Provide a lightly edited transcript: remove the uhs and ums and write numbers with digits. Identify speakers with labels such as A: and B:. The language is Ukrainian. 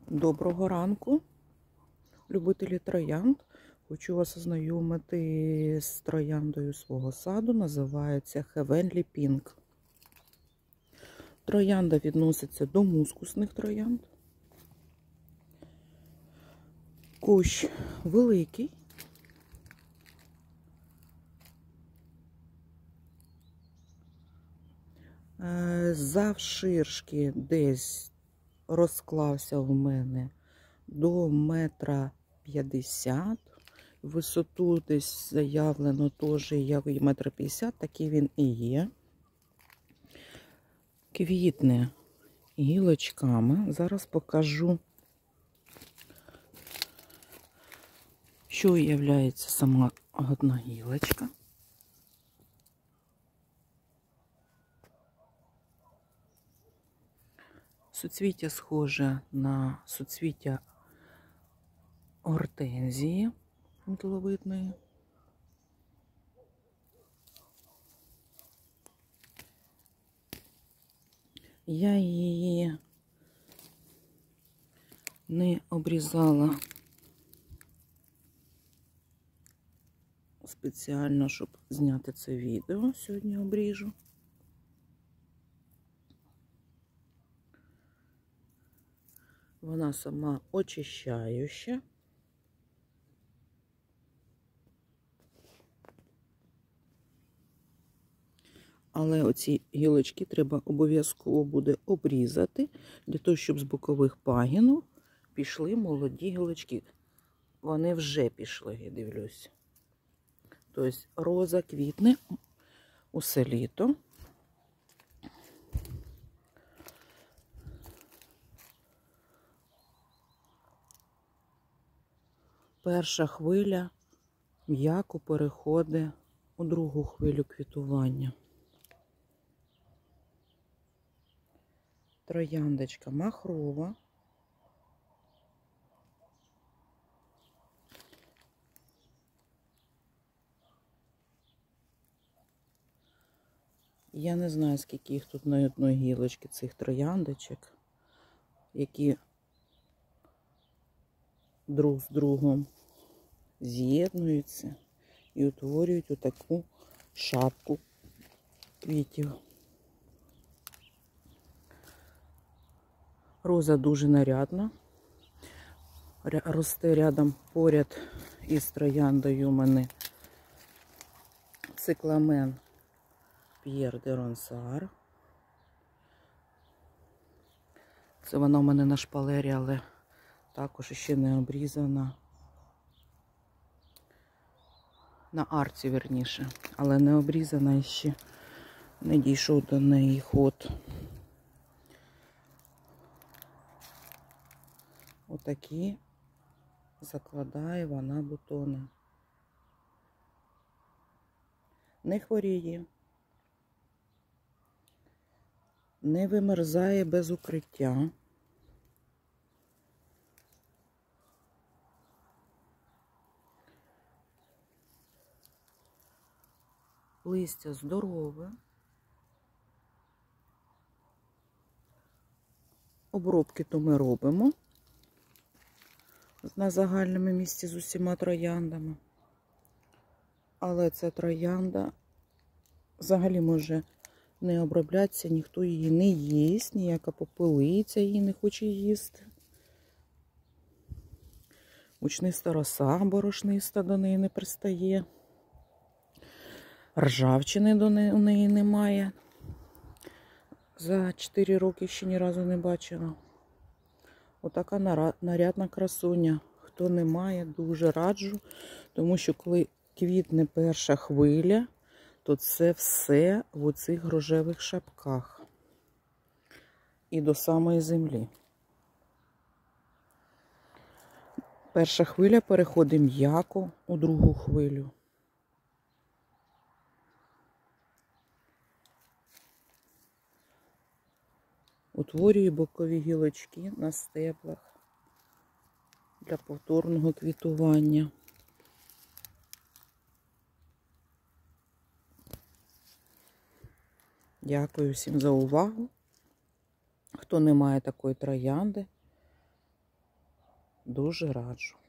A: Доброго ранку, любителі троянд. Хочу вас ознайомити з трояндою свого саду. Називається Heavenly Pink. Троянда відноситься до мускусних троянд. Кущ великий. Завширшки десь розклався в мене до 1,50 м. Висоту десь заявлено теж як 1,50 м, такий він і є. Квітне гілочками. Зараз покажу, що є сама одна гілочка. Суцвіття схоже на суцвіття гортензії миловидної. Я її не обрізала спеціально, щоб зняти це відео. Сьогодні обріжу. Вона сама очищаюча. Але оці гілочки треба обов'язково буде обрізати, для того, щоб з бокових пагінів пішли молоді гілочки. Вони вже пішли, я дивлюсь. Тобто роза квітне усе літо. Перша хвиля м'яко переходить у другу хвилю квітування. Трояндочка махрова. Я не знаю, скільки їх тут на одній гілочці, цих трояндочок, які друг з другом з'єднуються і утворюють отаку шапку квітів. Роза дуже нарядна. Росте рядом поряд із трояндою у мене цикламен П'єр де Ронсар. Це вона у мене на шпалері, але також ще не обрізана. На арці, верніше. Але не обрізана ще. Не дійшов до неї ход. Отакі закладає вона бутони. Не хворіє. Не вимерзає без укриття. Листя здорове. Обробки то ми робимо на загальному місці з усіма трояндами. Але ця троянда взагалі може не оброблятися, ніхто її не їсть, ніяка попелиця її не хоче їсти. Мучниста роса борошниста до неї не пристає. Ржавчини у неї немає. За 4 роки ще ні разу не бачила. Отака нарядна красуня. Хто не має, дуже раджу. Тому що коли квітне перша хвиля, то це все в оцих рожевих шапках. І до самої землі. Перша хвиля переходить м'яко у другу хвилю. Утворює бокові гілочки на стеблах для повторного квітування. Дякую всім за увагу. Хто не має такої троянди, дуже раджу.